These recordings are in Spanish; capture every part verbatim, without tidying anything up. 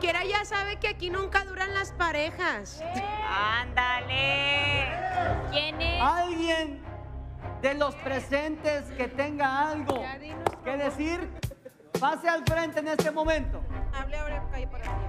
quiera ya sabe que aquí nunca duran las parejas. ¡Ándale! ¿Quién es? ¿Alguien de los presentes que tenga algo que decir? Pase al frente en este momento. Hable ahora, calle para arriba.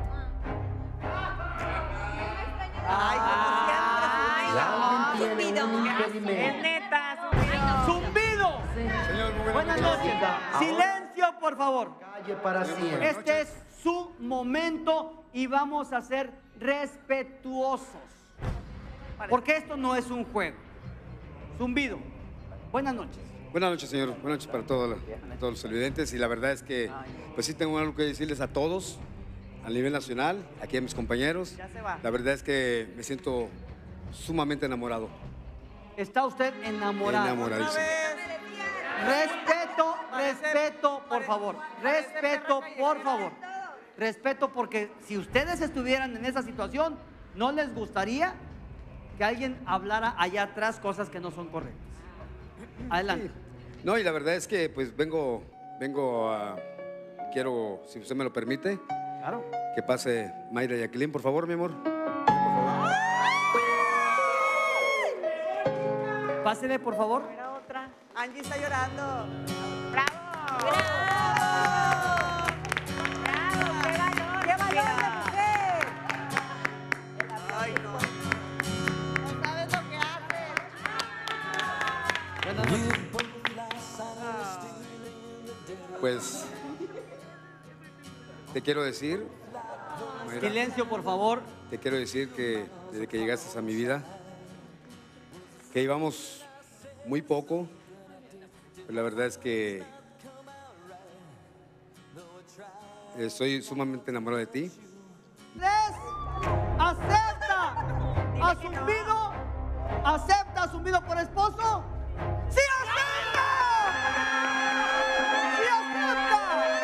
Ay, como siempre. Ay, no. Es neta, zumbido. ¡Zumbido! Señor, muy Buenas noches. Silencio, por favor. Calle para siempre. Este es su momento y vamos a ser respetuosos. Porque esto no es un juego. Zumbido. Buenas noches. Buenas noches, señor. Buenas noches para todos, todos los televidentes. Y la verdad es que, pues sí tengo algo que decirles a todos, a nivel nacional, aquí a mis compañeros. La verdad es que me siento sumamente enamorado. ¿Está usted enamorado? Enamoradísimo. Respeto, respeto, por favor. Respeto, por favor. Respeto, porque si ustedes estuvieran en esa situación, ¿no les gustaría que alguien hablara allá atrás cosas que no son correctas? Adelante. Sí. No, y la verdad es que pues vengo, vengo a, quiero, si usted me lo permite, Claro. que pase Mayra y Jacqueline, por favor, mi amor. Pásele, por favor. Era otra. Angie está llorando. ¡Bravo! ¡Bravo! ¡Bravo! ¡Qué valor! ¡Qué valor de Mira. mujer! Ay, no. No sabes lo que haces. Buenas noches. Pues te quiero decir, Mayra, Silencio, por favor. te quiero decir que desde que llegaste a mi vida, que íbamos muy poco, pero la verdad es que estoy sumamente enamorado de ti. ¿Les acepta a Zumbido? ¿Acepta a Zumbido por esposo? ¡Sí acepta! ¡Sí acepta!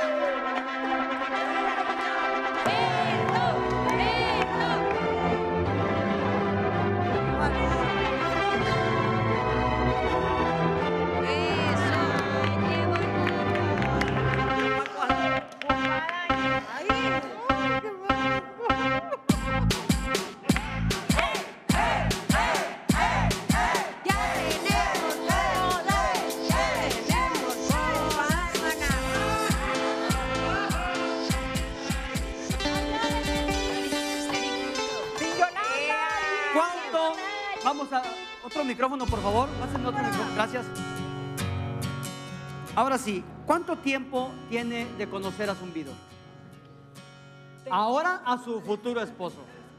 ¿Cuánto? Vamos a otro micrófono, por favor. Pásenme otro micrófono. Gracias. Ahora sí, ¿cuánto tiempo tiene de conocer a Zumbido? Ahora a su futuro esposo.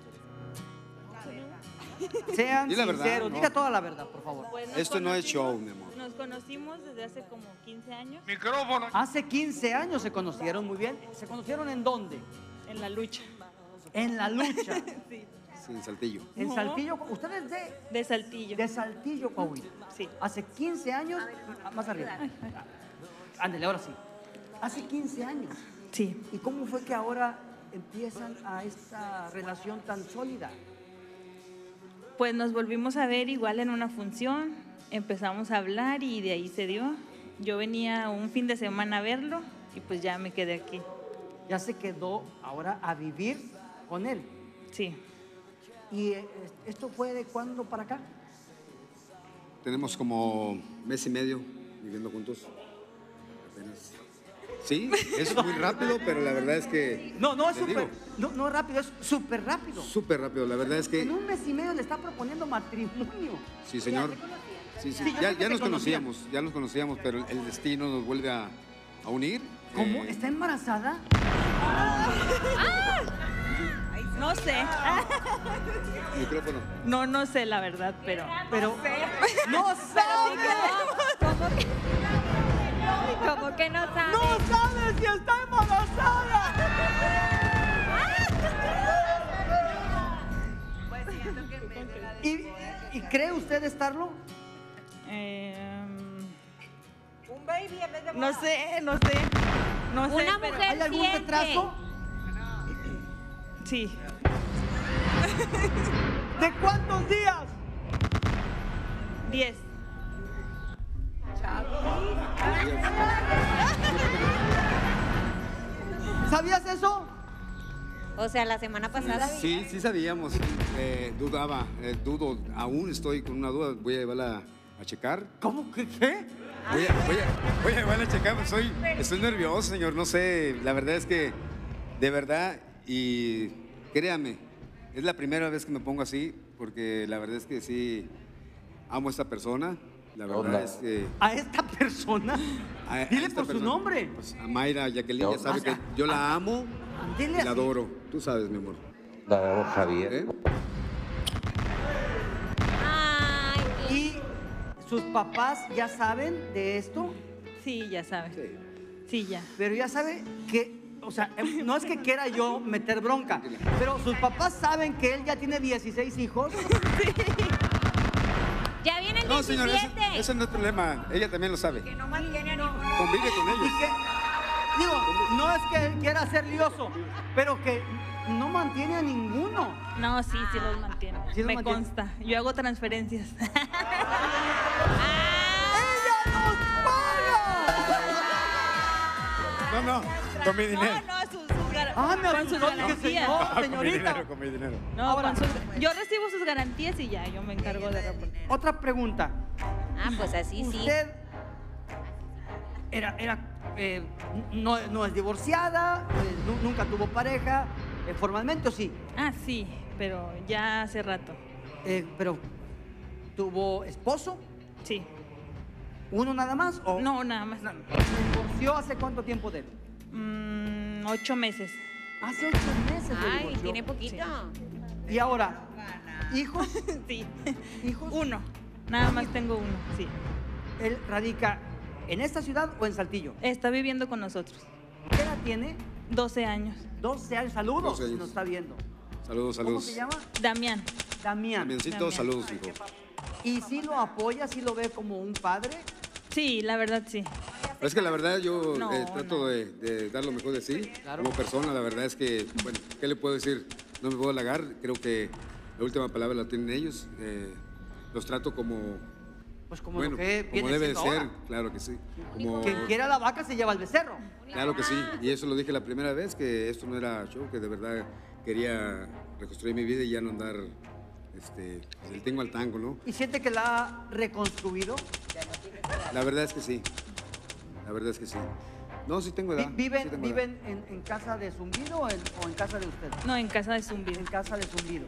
Sean Di la verdad, sinceros, no. diga toda la verdad, por favor. Pues nos Esto no es conocimos- show, mi amor. Nos conocimos desde hace como quince años Hace quince años se conocieron, muy bien. ¿Se conocieron en dónde? en la lucha. En la lucha. Sí, Sin Saltillo. En No. Saltillo. ¿Ustedes de, de Saltillo. de Saltillo, Coahuila? Sí. Hace quince años, más arriba. Ándele, ahora sí. Hace quince años. Sí. ¿Y cómo fue que ahora empiezan a esta relación tan sólida? Pues nos volvimos a ver igual en una función, empezamos a hablar y de ahí se dio. Yo venía un fin de semana a verlo y pues ya me quedé aquí. Ya se quedó ahora a vivir con él. Sí. ¿Y eh, esto fue de cuándo para acá? Tenemos como mes y medio viviendo juntos. Apenas. Sí, es muy rápido, pero la verdad es que... No, no es te súper, digo, no, no es rápido, es súper rápido. súper rápido. La verdad es que... En un mes y medio le está proponiendo matrimonio. Sí, señor. Sí, sí. Sí, yo Ya, sé que ya te nos conocía. conocíamos, ya nos conocíamos, pero el destino nos vuelve a, a unir. ¿Cómo? Eh, ¿Está embarazada? No sé. Micrófono. No, no sé la verdad, pero... Pero no sabe. ¿Cómo que no sabe? No sabe si está embarazada. ¿Y, y cree usted estarlo? Eh, Un baby en vez de no boda. sé, no sé. No sé, Una pero- mujer ¿Hay algún siente. retraso? Sí. ¿De cuántos días? Diez. ¿Sabías eso? O sea, la semana pasada. Sí, sí sabíamos. Eh, dudaba, eh, dudo, aún estoy con una duda. Voy a llevarla a checar. ¿Cómo que qué? Voy a, voy a, voy a llevarla a checar. Soy, estoy nervioso, señor. No sé, la verdad es que, de verdad, y créame, es la primera vez que me pongo así, porque la verdad es que sí, amo a esta persona. La verdad Hola. es que... ¿A esta persona? a- a Dile esta por su persona, nombre. pues, a Mayra Jacqueline, ya No. sabe que yo la amo Dile y así. la adoro. Tú sabes, mi amor. La amo, Javier. ¿Eh? Ay, ¿Y sus papás ya saben de esto? Sí, ya sabes. Sí, ya. Pero ya sabe que, o sea, em, no es que quiera yo meter bronca, pero sus papás saben que él ya tiene dieciséis hijos. ya viene el No, señor, eso, diecisiete. eso no es problema. Ella también lo sabe. No mantiene a ninguno. Convive con Y ellos. que, digo, no es que él quiera ser lioso, pero que no mantiene a ninguno. No, sí, sí los mantiene. ¿Sí los Me mantiene? consta. Yo hago transferencias. No, no, con mi dinero. No, no, sus, sus gar- Ah, me con sus asustó, dije, garantías. señor. Ah, con mi señorita. dinero, con mi dinero. No, Ahora- con sus- yo recibo sus garantías y ya, yo me encargo de reportar. Otra pregunta. Ah, pues así sí. Usted era, era eh, no, no es divorciada, eh, nu- nunca tuvo pareja, eh, formalmente o sí, Ah, sí, pero ya hace rato. Eh, pero tuvo esposo, Sí. uno nada más o No, nada más. ¿Se divorció hace cuánto tiempo de él? Mm, ocho meses. Hace ocho meses se Ay, divorció. tiene poquito. Y ahora, hijos, Sí. hijos, Uno. Nada más tengo uno, sí. él radica en esta ciudad o en Saltillo. Está viviendo con nosotros. ¿Qué edad tiene? doce años. doce años. Saludos, doce años. si nos está viendo. Saludos, ¿Cómo saludos. se llama? Damián. Damián. Tambiéncito, Damián. saludos, hijo. ¿Y si lo apoya, si lo ve como un padre? Sí, la verdad sí. Es que la verdad yo No, eh, trato no. de, de dar lo mejor de sí. Claro. Como persona, la verdad es que, bueno, ¿qué le puedo decir? No me puedo halagar. Creo que la última palabra la tienen ellos. Eh, los trato como, Pues como bueno, lo que como viene debe de siendo ser. ahora. Claro que sí. Como, Quien quiera la vaca se lleva el becerro. claro que sí. Y eso lo dije la primera vez, que esto no era show, que de verdad quería reconstruir mi vida y ya no andar este, del tingo al tango, ¿no? ¿Y siente que la ha reconstruido? La verdad es que sí. La verdad es que sí. No, sí tengo edad. Vi- ¿Viven, sí tengo edad. viven en, en casa de Zumbido o en, o en casa de usted? No, en casa de Zumbido. En casa de Zumbido.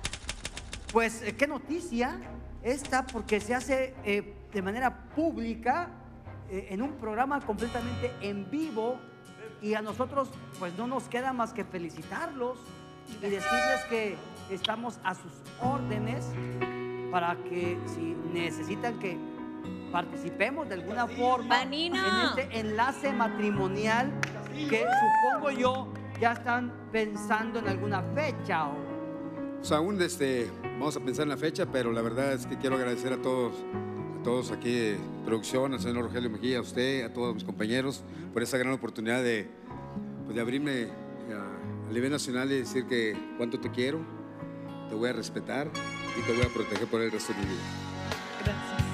Pues, eh, ¿qué noticia esta? Porque se hace eh, de manera pública eh, en un programa completamente en vivo y a nosotros pues no nos queda más que felicitarlos y decirles que estamos a sus órdenes para que si necesitan que participemos de alguna forma Vanino. en este enlace matrimonial que supongo yo ya están pensando en alguna fecha o Pues aún este, vamos a pensar en la fecha, pero la verdad es que quiero agradecer a todos, a todos aquí de producción, al señor Rogelio Mejía, a usted, a todos mis compañeros, por esa gran oportunidad de, pues, de abrirme a, a nivel nacional y decir que cuánto te quiero, te voy a respetar y te voy a proteger por el resto de mi vida. Gracias.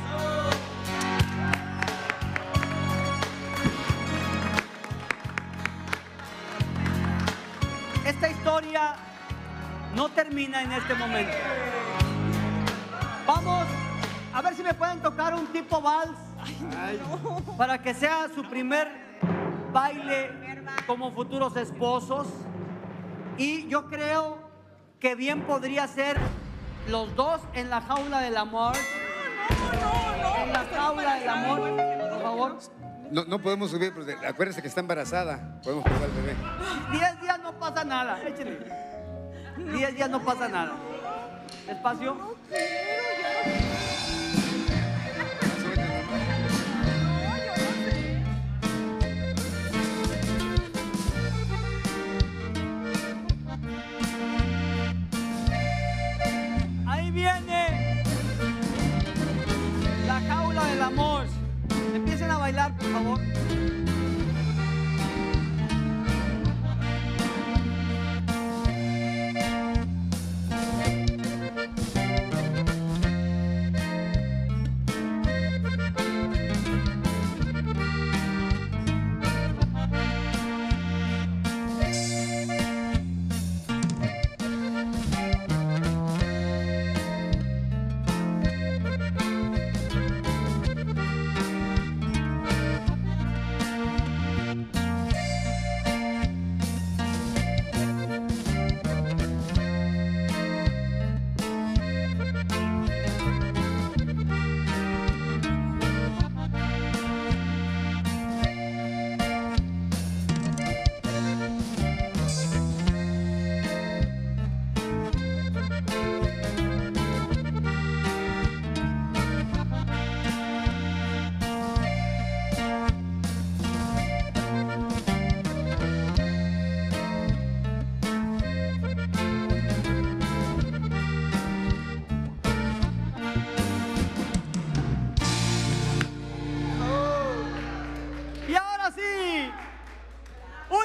esta historia no termina en este momento. Vamos a ver si me pueden tocar un tipo vals para que sea su primer baile como futuros esposos. Y yo creo que bien podría ser los dos en la jaula del amor. En la jaula del amor, por favor. No, no podemos subir, porque acuérdense que está embarazada, podemos perder al bebé. Diez días no pasa nada, échenle. Diez días no pasa nada. Despacio. Ahí viene la jaula del amor. Empiecen a bailar, por favor.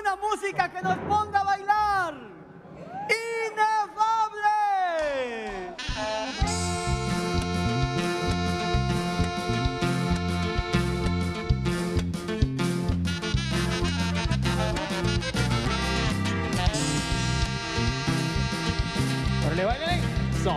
una música que nos ponga a bailar. ¡Inefable! ¡Órale, baile! ¡So!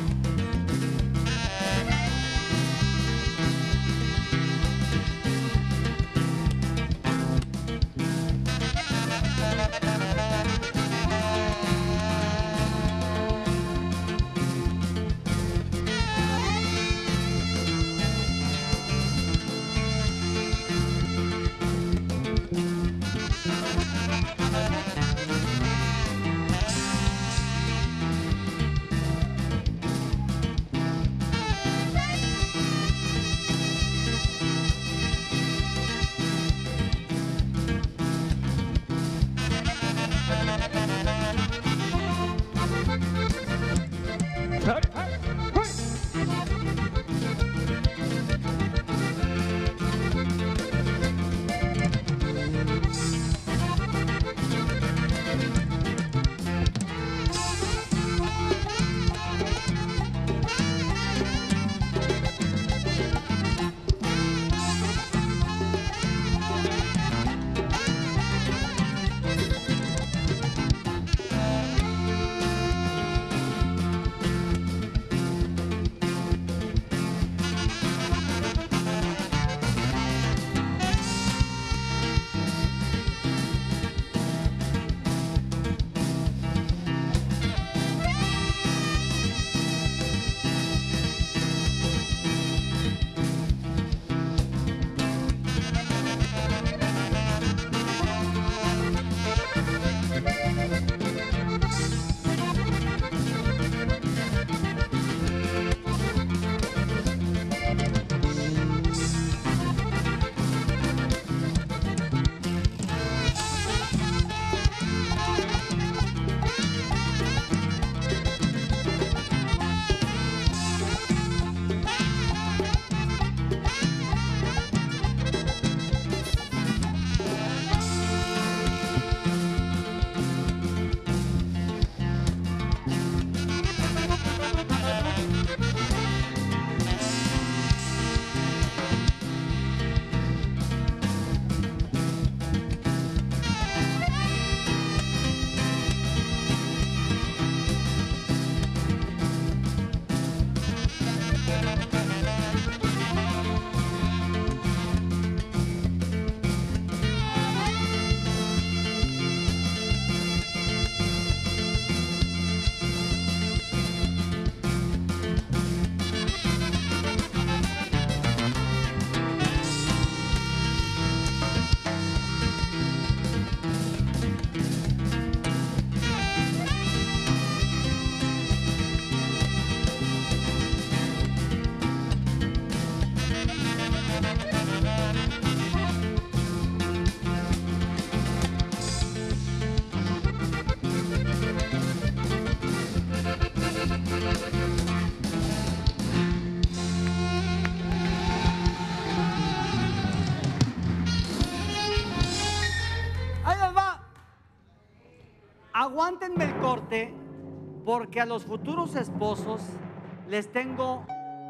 Aguántenme el corte, porque a los futuros esposos les tengo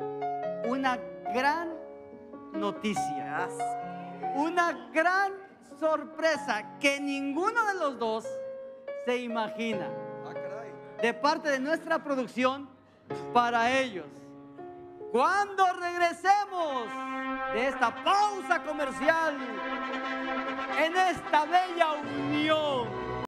una gran noticia, una gran sorpresa que ninguno de los dos se imagina, de parte de nuestra producción para ellos. Cuando regresemos de esta pausa comercial, en esta bella unión